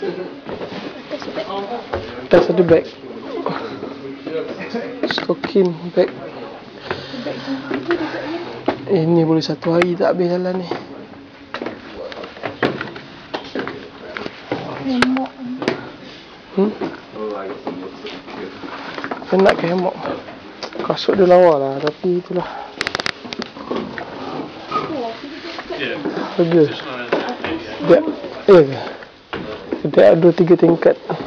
Atas ada beg. Stokin beg. Ini boleh satu hari tak habis jalan ni. Hemok. Saya nak ke hemok. Kasut dia lawa lah, tapi itulah harga. Dia ke? Dia ada 3 tingkat.